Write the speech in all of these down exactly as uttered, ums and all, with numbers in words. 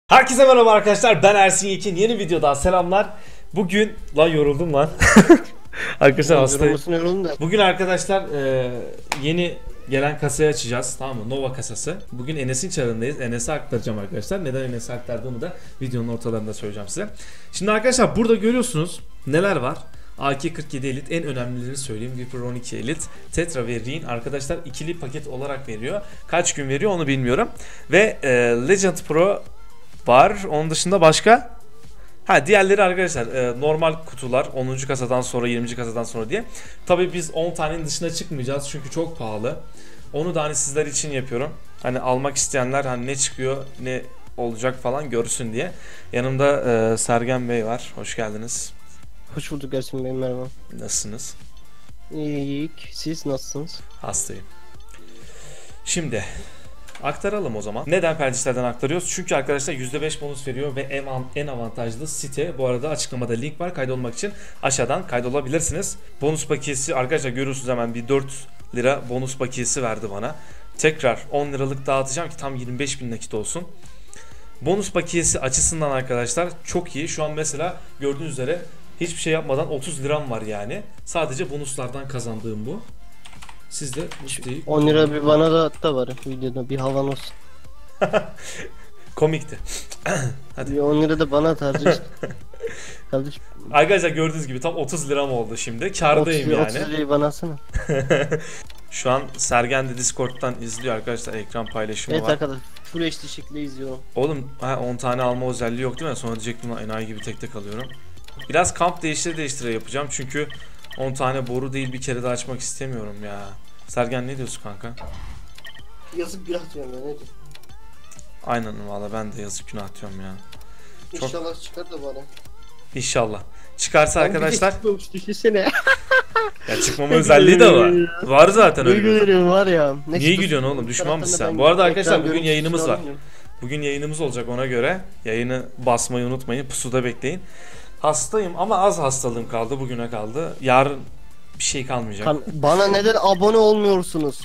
Herkese merhaba arkadaşlar, ben Ersin Yekin. Yeni videodan selamlar. Bugün lan yoruldum lan. Arkadaşlar hastayım. Bugün arkadaşlar e, yeni gelen kasayı açacağız, tamam mı? Nova kasası. Bugün Enes'in çarındayız. Enes'e aktaracağım arkadaşlar. Neden Enes'e aktardığımı da videonun ortalarında söyleyeceğim size. Şimdi arkadaşlar burada görüyorsunuz neler var. A K kırk yedi Elite, en önemlilerini söyleyeyim. Viper on iki Elite, Tetra ve Ring arkadaşlar ikili paket olarak veriyor. Kaç gün veriyor onu bilmiyorum. Ve e, Legend Pro var. Onun dışında başka? Ha, diğerleri arkadaşlar e, normal kutular onuncu kasadan sonra, yirminci kasadan sonra diye. Tabii biz on tanenin dışına çıkmayacağız çünkü çok pahalı. Onu da hani sizler için yapıyorum. Hani almak isteyenler hani ne çıkıyor, ne olacak falan görsün diye. Yanımda e, Sergen Bey var. Hoş geldiniz. Hoş bulduk Ersin Bey, merhaba. Nasılsınız? İyiyik. Siz nasılsınız? Hastayım. Şimdi aktaralım o zaman. Neden Pelcişler'den aktarıyoruz? Çünkü arkadaşlar yüzde beş bonus veriyor ve en, en avantajlı site. Bu arada açıklamada link var. Kaydolmak için aşağıdan kaydolabilirsiniz. Bonus pakiyesi arkadaşlar görüyorsunuz, hemen bir dört lira bonus pakiyesi verdi bana. Tekrar on liralık dağıtacağım ki tam yirmi beş bin nakit olsun. Bonus pakiyesi açısından arkadaşlar çok iyi. Şu an mesela gördüğünüz üzere hiçbir şey yapmadan otuz liram var yani. Sadece bonuslardan kazandığım bu. Siz de bu siteyi... on lira bir bana da hatta var videoda, bir havan olsun. Komikti. Hadi. Bir on lira da bana atarcı. Kardeşim. Arkadaşlar gördüğünüz gibi tam otuz liram oldu şimdi. Kârdayım yani. otuz lirayı bana alsana. Şu an Sergen de Discord'dan izliyor arkadaşlar, ekran paylaşımı evet, var. Evet arkadaşlar, full H D şekilde izliyorum. Oğlum ha, on tane alma özelliği yok değil mi? Sonra diyecektim lan enayi gibi tek tek alıyorum. Biraz kamp değiştire değiştire yapacağım çünkü on tane boru değil bir kere de açmak istemiyorum ya. Sergen ne diyorsun kanka? Yazık günah diyorum ya, ne diyeyim. Aynen valla, ben de yazık günah diyorum ya. Çok... İnşallah çıkar da bana. İnşallah. Çıkarsa arkadaşlar. Düşünsene. Ya çıkmama özelliği de var. Var zaten öyle. Gülüyorum var ya. Ne Niye gülüyorsun oğlum? Düşman mısın sen? Bu arada arkadaşlar bugün yayınımız var. Bugün yayınımız olacak, ona göre yayını basmayı unutmayın. Pusuda bekleyin. Hastayım ama az hastalığım kaldı, bugüne kaldı. Yarın bir şey kalmayacak. Kan bana neden abone olmuyorsunuz?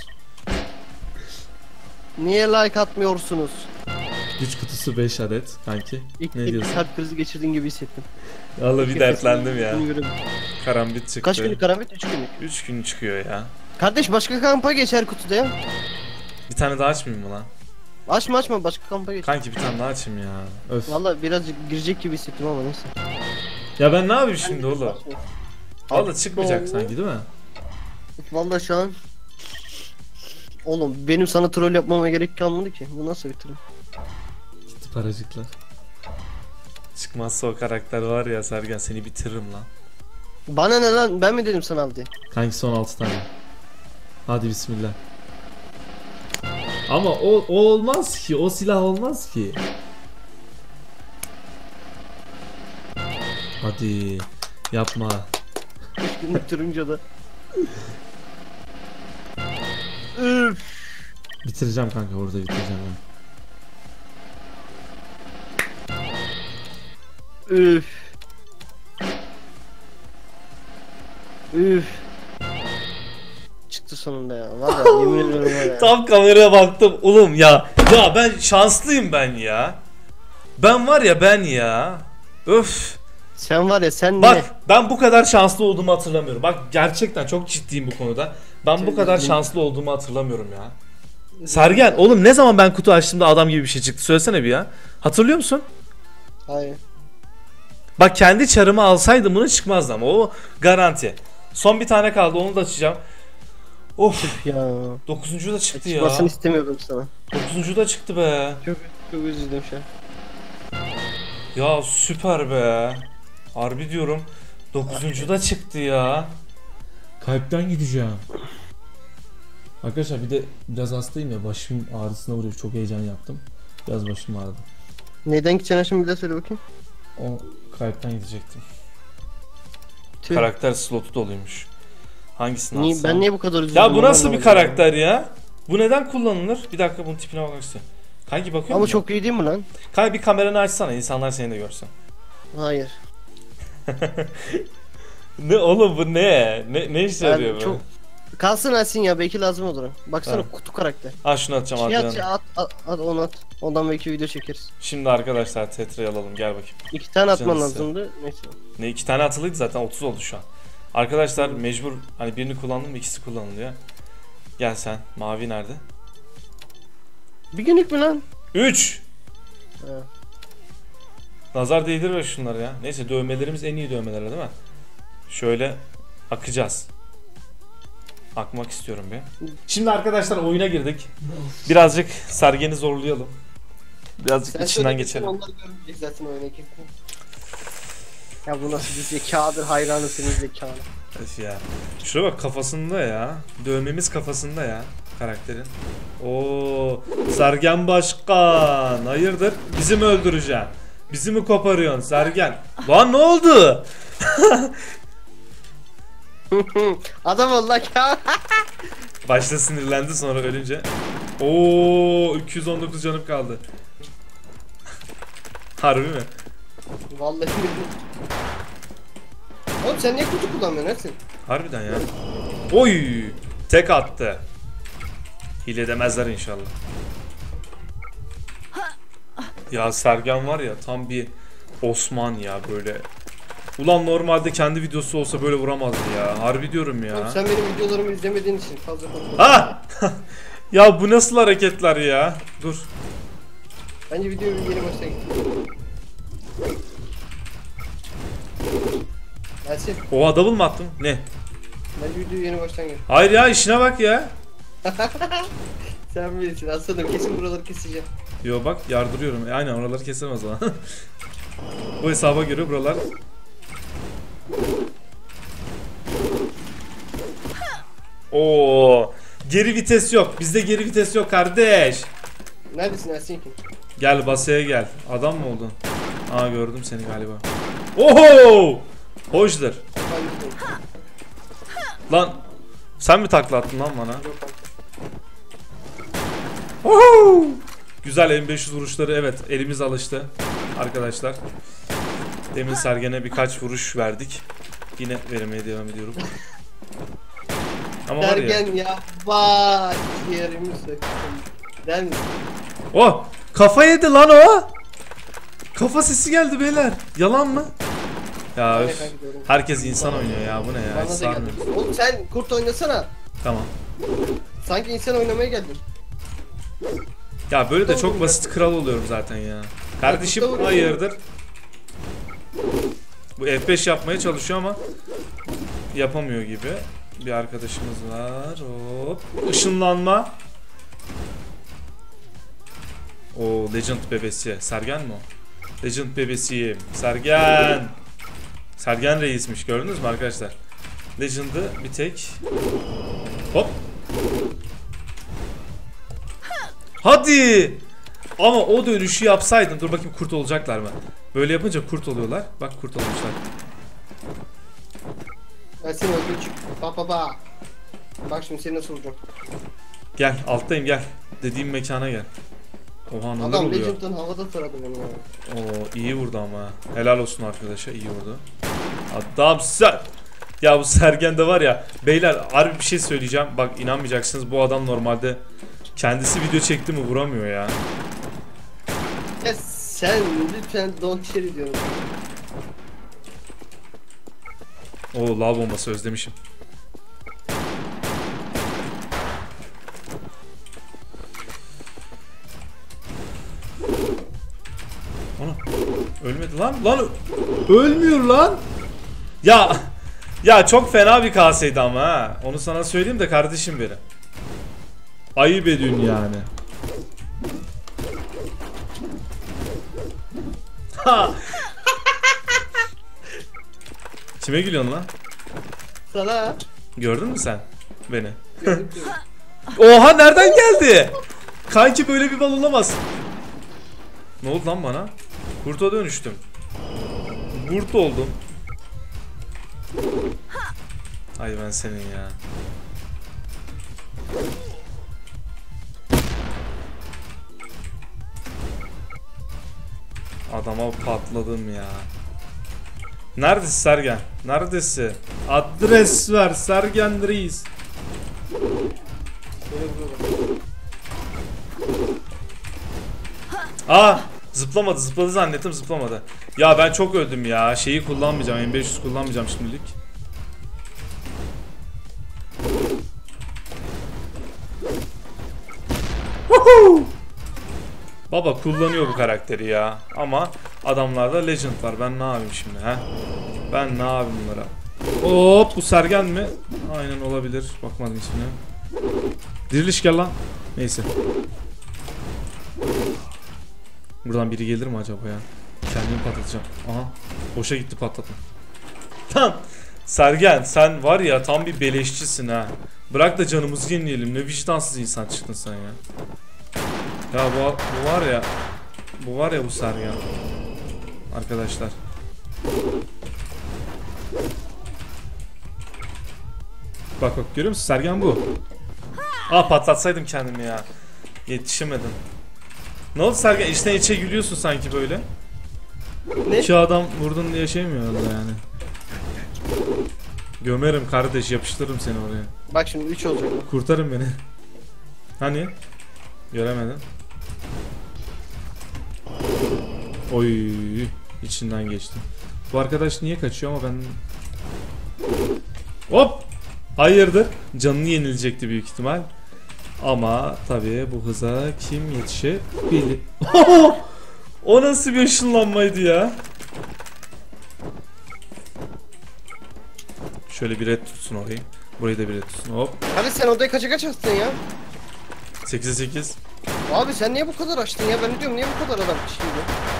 Niye like atmıyorsunuz? Güç kutusu beş adet kanki. İlk, ne ilk diyorsun? kalp krizi geçirdiğin gibi hissettim. Vallahi bir dertlendim ya. Karambit çıktı. Kaç günlük karambit? üç günlük. üç gün çıkıyor ya. Kardeş başka kampa geçer kutuda ya. Bir tane daha açmayayım mı lan? Açma açma, başka kampa geç. Kanki bir tane daha açayım ya. Öf. Vallahi birazcık girecek gibi hissettim ama neyse. Ya ben ne yapayım şimdi oğlum? Vallahi çıkmayacak sanki değil mi? Vallahi şu an oğlum benim sana troll yapmama gerek kalmadı ki. Bu nasıl bir troll? Gitti paracıklar. Çıkmazsa o karakter var ya Sergen, seni bitiririm lan. Bana ne lan, ben mi dedim sana al diye? Kanki son altı tane. Hadi bismillah. Ama o, o olmaz ki, o silah olmaz ki. Hadi yapma. üç günlük turuncu da. Üf. Bitireceğim kanka, orada bitireceğim ben. Üf. Üf. Çıktı sonunda ya. Vallahi yemin ediyorum var ya. Tam kameraya baktım oğlum ya. Ya ben şanslıyım ben ya. Ben var ya ben ya. Öf. Sen var ya sen Bak ne? ben bu kadar şanslı olduğumu hatırlamıyorum. Bak gerçekten çok ciddiyim bu konuda. Ben bu kadar şanslı olduğumu hatırlamıyorum ya. Sergen oğlum, ne zaman ben kutu açtığımda adam gibi bir şey çıktı, söylesene bir ya. Hatırlıyor musun? Hayır. Bak kendi çarımı alsaydım bunu çıkmazdı ama o garanti. Son bir tane kaldı, onu da açacağım. Of Ya. Dokuzuncu da çıktı ya. Çıkmasını istemiyordum sana. Dokuzuncu da çıktı be. Çok çok üzüldüm şu an. Ya süper be. Harbi diyorum. Dokuzuncu da çıktı ya. Kalpten gideceğim. Arkadaşlar bir de biraz hastayım ya, başım ağrısına vuruyor. Çok heyecan yaptım. Biraz başım ağrıdı. Neden gideceksin şimdi, bir de söyle bakayım. O kalpten gidecektim. Tüh. Karakter slotu doluymuş. Hangisini Niye, alsam? ben niye bu kadar üzüldüm? Ya bu nasıl bir karakter ya? Bu neden kullanılır? Bir dakika, bunun tipine bakmak istiyorum. Kanki bakıyor Ama musun? çok iyi değil mi lan? Kanki bir kameranı açsana, insanlar seni de görsün. Hayır. Ne oğlum bu ne? Ne, ne işe Yani yarıyor bu? çok Kalsın Ersin ya, belki lazım olur. Baksana Tamam. kutu karakter. Ha şunu atacağım Şey at, arkadan. şey at, at, at onu at. Ondan belki video çekeriz. Şimdi arkadaşlar Tetra'yı alalım, gel bakayım. İki tane atman Canısı. lazımdı. Neyse. Ne, iki tane atılıydı zaten, otuz oldu şu an. Arkadaşlar mecbur, hani birini kullandım, ikisi kullanılıyor. Gel sen, mavi nerede? Bir günlük mü lan? üç. Ha. Nazar değdirme şunları ya. Neyse, dövmelerimiz en iyi dövmeler değil mi? Şöyle akacağız. Akmak istiyorum bir. Şimdi arkadaşlar oyuna girdik. Birazcık Sergen'i zorlayalım. Birazcık Sen içinden şöyle geçelim. Onları görmeyecek zaten oyuna girdim. Ya bu nasıl bir zekadır, hayranı senin zekana. Öf ya. Şuraya bak, kafasında ya. Dövmemiz kafasında ya karakterin. Oo, Sergen Başkan. Hayırdır? Bizi mi öldüreceksin? Bizi mi koparıyorsun Sergen? Lan ne oldu? Adam ol lan ya. Başta sinirlendi, sonra ölünce. Oo, iki yüz on dokuz canım kaldı. Harbi mi? Vallahi bildim. Oğlum sen niye kutu kullanmıyorsun Ersin? Harbiden ya. Oy! Tek attı. Hile demezler inşallah. Ya Sergen var ya, tam bir Osman ya böyle. Ulan normalde kendi videosu olsa böyle vuramazdı ya. Harbi diyorum ya. Oğlum sen benim videolarımı izlemediğin için fazla konuşma. Ha! Ya bu nasıl hareketler ya? Dur. Bence videoyu bir yeni başta git. Ersin, Oha, double mı attım? Ne? bence videoyu yeni baştan git. Hayır ya, işine bak ya. Sen bilirsin aslanım, kesin buraları keseceğim. Yo bak, yardırıyorum. E, aynen, oraları keserim o zaman. Bu hesaba göre buralar. Oo, geri vites yok. Bizde geri vites yok kardeş. Neredesin Ersin ki? Gel basaya gel. Adam mı oldun? Aa, gördüm seni galiba. Oho! Hoşdur. Ben gidiyorum. Lan sen mi takla attın lan bana? Yok kanka. Oho! Güzel M beş yüz vuruşları, evet, elimiz alıştı arkadaşlar. Demin Sergen'e birkaç vuruş verdik. Yine vermeye devam ediyorum. Ama var ya. Sergen ya bak yerimi söktüm. Der misin? Oh! Kafa yedi lan o! Kafa sesi geldi beyler. Yalan mı? Ya Aynen öf. kanka, doğru. Herkes insan oynuyor ya, bu ne ya? Hiç Bana da sarmıyor. geldi. Oğlum sen kurt oynasana. Tamam. Sanki insan oynamaya geldin. Ya böyle de Tamam, çok basit kral oluyorum zaten ya. Kardeşim Tamam. hayırdır? Bu F beş yapmaya çalışıyor ama yapamıyor gibi. Bir arkadaşımız var. Hop. Işınlanma. O Legend bebesi. Sergen mi o? Legend bebesiyim. Sergen. Sergen reismiş, gördünüz mü arkadaşlar? Legend'ı bir tek. Hop. Hadi. Ama o dönüşü yapsaydın. Dur bakayım, kurt olacaklar mı? Böyle yapınca kurt oluyorlar. Bak, kurt olmuşlar. Ersin öldü çık. Ba ba ba. Bak şimdi seni nasıl vuracağım. Gel, alttayım, gel. Dediğim mekana gel. Oha, neler Adam oluyor? Legend'dan havada taradı beni ya. Oo, iyi vurdu ama. Helal olsun arkadaşa, iyi vurdu. Adam sen. Ya bu Sergen de var ya. Beyler, harbi bir şey söyleyeceğim. Bak, inanmayacaksınız, bu adam normalde kendisi video çekti mi vuramıyor ya. Ya sen lütfen don't share diyorum. Oo, lav bombası, özlemişim. Ana, ölmedi lan. Lan ölmüyor lan. Ya ya çok fena bir kaseydi ama ha. Onu sana söyleyeyim de kardeşim benim. Ayıp ediyorsun yani. Ha. Kime gülüyorsun lan? Sana. Gördün mü sen beni? Gördüm diyorum. Oha, nereden geldi? Kanki böyle bir bal olamaz. Ne oldu lan bana? Kurta dönüştüm. Kurt oldum. Ay ben senin ya. Adama patladım ya. Neredesin Sergen? Neredesin? Adres ver Sergen Reis. Böyle vuruyorlar. Aa, zıplamadı. Zıpladı zannettim, zıplamadı. Ya ben çok öldüm ya. Şeyi kullanmayacağım. M beş yüz kullanmayacağım şimdilik. Woohoo! Baba kullanıyor bu karakteri ya. Ama adamlarda Legend var. Ben ne yapayım şimdi ha? Ben ne yapayım bunlara? Hop, bu Sergen mi? Aynen olabilir. Bakmadım ismine. Diriliş gel lan. Neyse. Buradan biri gelir mi acaba ya? Kendimi patlatacağım. Aha. Boşa gitti patlatma. Lan Sergen sen var ya tam bir beleşçisin ha. Bırak da canımızı yenileyelim. Ne vicdansız insan çıktın sen ya. Ya bu, bu var ya. Bu var ya bu Sergen. Arkadaşlar. Bak bak görüyor musun? Sergen bu. Aa, patlatsaydım kendimi ya. Yetişemedim. Ne oldu Sergen? İçten içe gülüyorsun sanki böyle. Ne? İki adam vurdun diye şey mi oldu yani? Gömerim kardeş, yapıştırırım seni oraya. Bak şimdi üç olacak. Kurtarın beni. Hani? Göremedim. Oy, içinden geçtim. Bu arkadaş niye kaçıyor ama ben... Hop! Hayırdır? Canını yenilecekti büyük ihtimal. Ama tabii bu hıza kim yetişebilir? O nasıl bir ışınlanmaydı ya? Şöyle bir red tutsun orayı. Burayı da bir red tutsun. Hop. Hadi sen odaya kaça kaç attın ya? sekize sekiz. Abi sen niye bu kadar açtın ya? Ben diyorum niye bu kadar adam şimdi?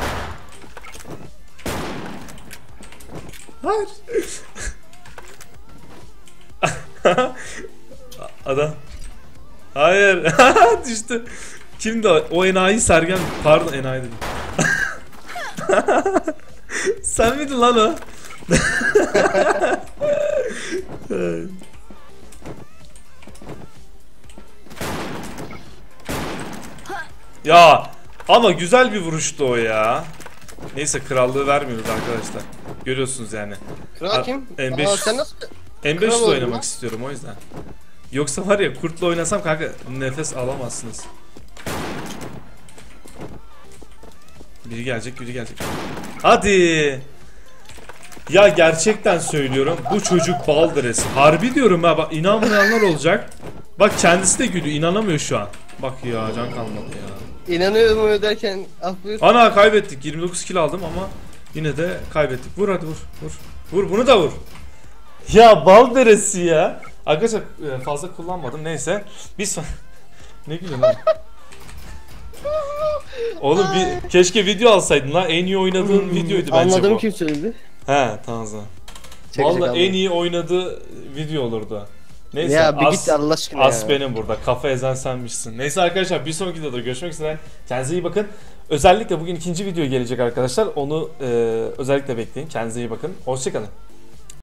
Hayır. Adam. Hayır. Düştü. Kimdi o? O enayi Sergen. Pardon, enayi dedim. Sen miydin lan o? Ya ama güzel bir vuruştu o ya. Neyse, krallığı vermiyoruz arkadaşlar. Görüyorsunuz yani. Kral kim? M beş Aa, sen nasıl? M beş yüz Kral oynamak oldun istiyorum o yüzden. Yoksa var ya, kurtla oynasam kanka nefes alamazsınız. Biri gelecek, biri gelecek. Hadi. Ya gerçekten söylüyorum, bu çocuk Baldres. Harbi diyorum ha, bak inanmayanlar olacak. Bak kendisi de gülüyor, inanamıyor şu an. Bak ya, can kalmadı ya. İnanıyor mu derken ah buyur. Ana kaybettik, yirmi dokuz kill aldım ama yine de kaybettik. Vur hadi, vur vur. Vur bunu da vur. Ya Balderes'i ya. Arkadaşlar fazla kullanmadım, neyse. Bir son... Ne gülüyorsun lan? Oğlum bir keşke video alsaydın lan. En iyi oynadığın hmm, videoydu bence anladım, bu. kim söyledi? He tamam zaman. Vallahi en iyi oynadığı video olurdu. Neyse, ya bir as, git Allah aşkına as ya. benim burada. Kafa ezen senmişsin. Neyse arkadaşlar, bir sonraki videoda görüşmek üzere. Kendinize iyi bakın. Özellikle bugün ikinci video gelecek arkadaşlar. Onu e, özellikle bekleyin. Kendinize iyi bakın. Hoşçakalın.